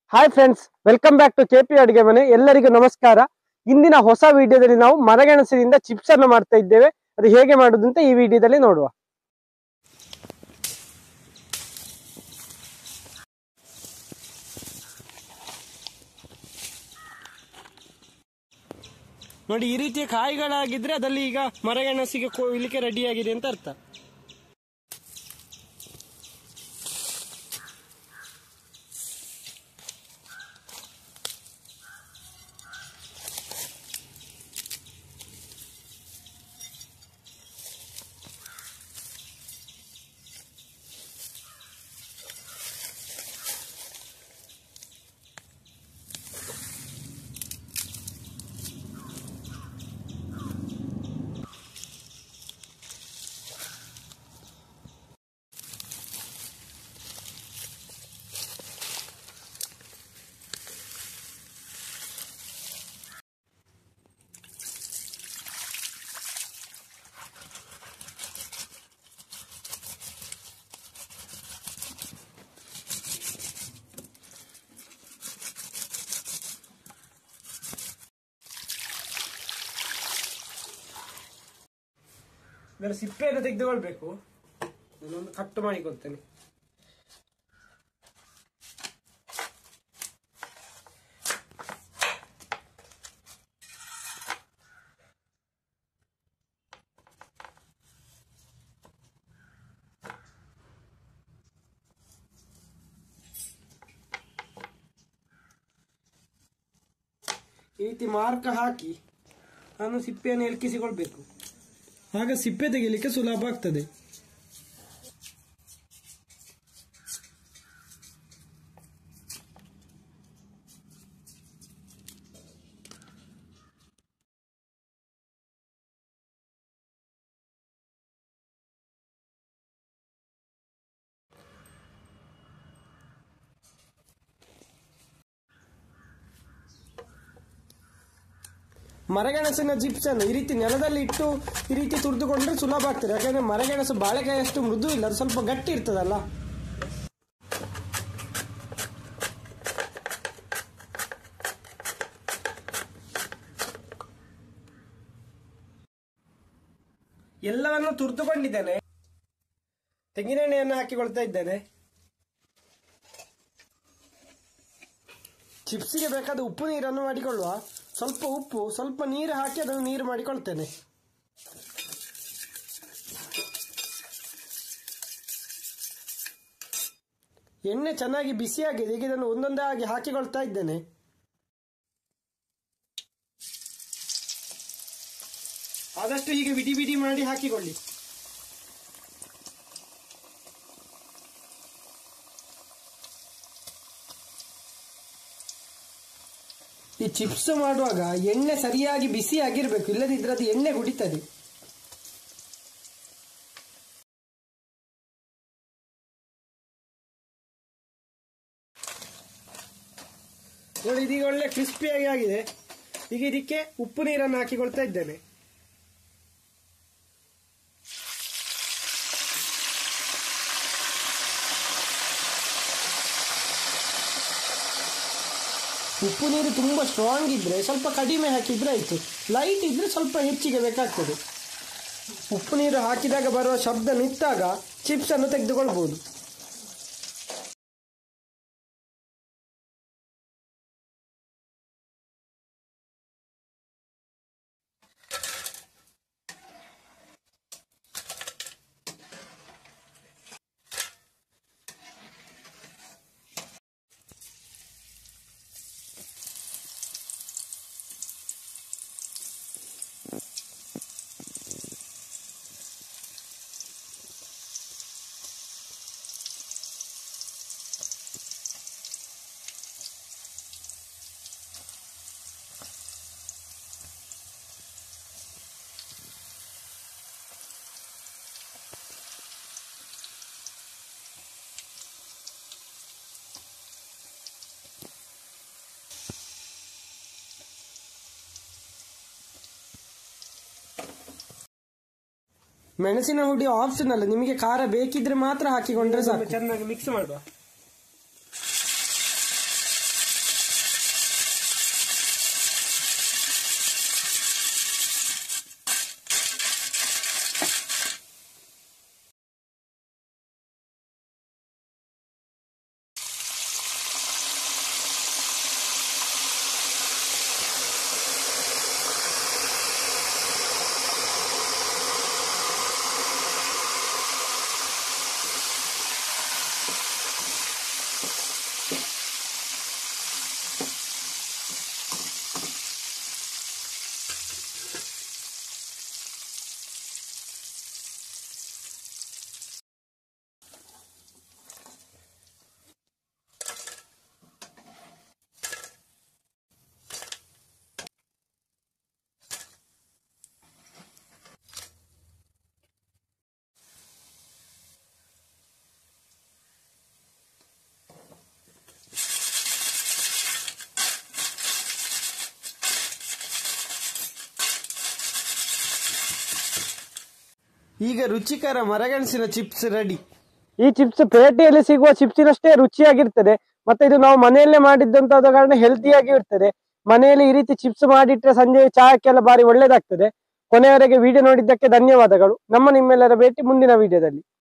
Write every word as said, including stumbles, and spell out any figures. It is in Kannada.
Hi friends, welcome back to KP ಅಡುಗೆ ಮನೆ. ಎಲ್ಲರಿಗೂ ನಮಸ್ಕಾರ. ಇಂದಿನ ಹೊಸ ವಿಡಿಯೋದಲ್ಲಿ ನಾವು ಮರಗೆಣಸಿನಿಂದ ಚಿಪ್ಸ್ ಅನ್ನು ಮಾಡ್ತಾ ಇದ್ದೇವೆ. ಅದು ಹೇಗೆ ಮಾಡುದು ಅಂತ ಈ ವಿಡಿಯೋದಲ್ಲಿ ನೋಡುವ. ನೋಡಿ, ಈ ರೀತಿಯ ಕಾಯಿಗಳಾಗಿದ್ರೆ ಅದಲ್ಲಿ ಈಗ ಮರಗೆಣಸಿಗೆ ಕೊಯ್ಲಿಕ್ಕೆ ರೆಡಿ ಆಗಿದೆ ಅಂತ ಅರ್ಥ. ಇದರ ಸಿಪ್ಪೆಯನ್ನು ತೆಗೆದುಕೊಳ್ಬೇಕು. ನಾನೊಂದು ಕಟ್ ಮಾಡಿಕೊಳ್ತೇನೆ. ಈ ರೀತಿ ಮಾರ್ಕ್ ಹಾಕಿ ನಾನು ಸಿಪ್ಪೆಯನ್ನು ಎಲ್ಕಿಸಿಕೊಳ್ಬೇಕು. ಆಗ ಸಿಪ್ಪೆ ತೆಗಿಲಿಕ್ಕೆ ಸುಲಭ ಆಗ್ತದೆ. ಮರಗೆಣಸಿನ ಚಿಪ್ಸ್ ಅನ್ನು ಈ ರೀತಿ ನೆಲದಲ್ಲಿ ಇಟ್ಟು ಈ ರೀತಿ ತುರಿದುಕೊಂಡ್ರೆ ಸುಲಭ ಆಗ್ತದೆ. ಯಾಕಂದ್ರೆ ಮರಗೆಣಸು ಬಾಳೆಕಾಯಿ ಅಷ್ಟು ಮೃದು ಇಲ್ಲ, ಅದು ಸ್ವಲ್ಪ ಗಟ್ಟಿ ಇರ್ತದಲ್ಲ. ಎಲ್ಲವನ್ನು ತುರಿದುಕೊಂಡಿದ್ದೇನೆ. ತೆಂಗಿನೆಣ್ಣೆಯನ್ನು ಹಾಕಿಕೊಳ್ತಾ ಇದ್ದೇನೆ. ಚಿಪ್ಸಿಗೆ ಬೇಕಾದ ಉಪ್ಪು ನೀರನ್ನು ಮಾಡಿಕೊಳ್ಳುವ. ಸ್ವಲ್ಪ ಉಪ್ಪು, ಸ್ವಲ್ಪ ನೀರು ಹಾಕಿ ಅದನ್ನು ನೀರು ಮಾಡಿಕೊಳ್ತೇನೆ. ಎಣ್ಣೆ ಚೆನ್ನಾಗಿ ಬಿಸಿಯಾಗಿದೆ. ಈಗ ಇದನ್ನು ಒಂದೊಂದೇ ಆಗಿ ಹಾಕಿಕೊಳ್ತಾ ಇದ್ದೇನೆ. ಆದಷ್ಟು ಹೀಗೆ ಬಿಡಿ ಬಿಡಿ ಮಾಡಿ ಹಾಕಿಕೊಳ್ಳಿ. ಈ ಚಿಪ್ಸ್ ಮಾಡುವಾಗ ಎಣ್ಣೆ ಸರಿಯಾಗಿ ಬಿಸಿ ಆಗಿರ್ಬೇಕು, ಇಲ್ಲದಿದ್ರೆ ಅದು ಎಣ್ಣೆ ಕುಡಿತದೆ. ನೋಡಿ, ಇದೀಗ ಒಳ್ಳೆ ಕ್ರಿಸ್ಪಿಯಾಗಿ ಆಗಿದೆ. ಈಗ ಇದಕ್ಕೆ ಉಪ್ಪು ನೀರನ್ನು ಹಾಕಿಕೊಳ್ತಾ ಇದ್ದೇನೆ. ಉಪ್ಪು ನೀರು ತುಂಬ ಸ್ಟ್ರಾಂಗ್ ಇದ್ರೆ ಸ್ವಲ್ಪ ಕಡಿಮೆ ಹಾಕಿದ್ರೆ ಆಯ್ತು. ಲೈಟ್ ಇದ್ರೆ ಸ್ವಲ್ಪ ಹೆಚ್ಚಿಗೆ ಬೇಕಾಗ್ತದೆ. ಉಪ್ಪು ನೀರು ಹಾಕಿದಾಗ ಬರುವ ಶಬ್ದ ನಿಂತಾಗ ಚಿಪ್ಸ್ ಅನ್ನು ತೆಗೆದುಕೊಳ್ಬಹುದು. ಮೆಣಸಿನ ಹುಡಿ ಆಪ್ಷನಲ್, ನಿಮಗೆ ಖಾರ ಬೇಕಿದ್ರೆ ಮಾತ್ರ ಹಾಕಿಕೊಂಡ್ರೆ ಸಾಕು. ಚೆನ್ನಾಗಿ ಮಿಕ್ಸ್ ಮಾಡುವ. ಈಗ ರುಚಿಕರ ಮರಗೆಣಸಿನ ಚಿಪ್ಸ್ ರೆಡಿ. ಈ ಚಿಪ್ಸ್ ಪೇಟೆಯಲ್ಲಿ ಸಿಗುವ ಚಿಪ್ಸಿನಷ್ಟೇ ರುಚಿಯಾಗಿರ್ತದೆ. ಮತ್ತೆ ಇದು ನಾವು ಮನೆಯಲ್ಲೇ ಮಾಡಿದ್ದಂತಾದ ಕಾರಣ ಹೆಲ್ತಿಯಾಗಿ ಇರ್ತದೆ. ಮನೆಯಲ್ಲಿ ಈ ರೀತಿ ಚಿಪ್ಸ್ ಮಾಡಿಟ್ರೆ ಸಂಜೆ ಚಹಾಕ್ಕೆಲ್ಲ ಬಾರಿ ಒಳ್ಳೇದಾಗ್ತದೆ. ಕೊನೆಯವರೆಗೆ ವಿಡಿಯೋ ನೋಡಿದ್ದಕ್ಕೆ ಧನ್ಯವಾದಗಳು. ನಮ್ಮ ನಿಮ್ಮೆಲ್ಲರ ಭೇಟಿ ಮುಂದಿನ ವಿಡಿಯೋದಲ್ಲಿ.